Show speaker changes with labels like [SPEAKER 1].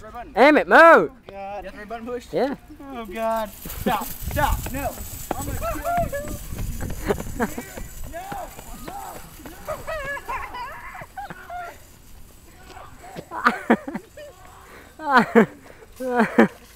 [SPEAKER 1] push red button.
[SPEAKER 2] Damn it, move!
[SPEAKER 1] Oh God. You have the red button pushed?
[SPEAKER 2] Yeah.
[SPEAKER 1] Oh God. Stop. Stop. No. I'm gonna kill you. No. No. No.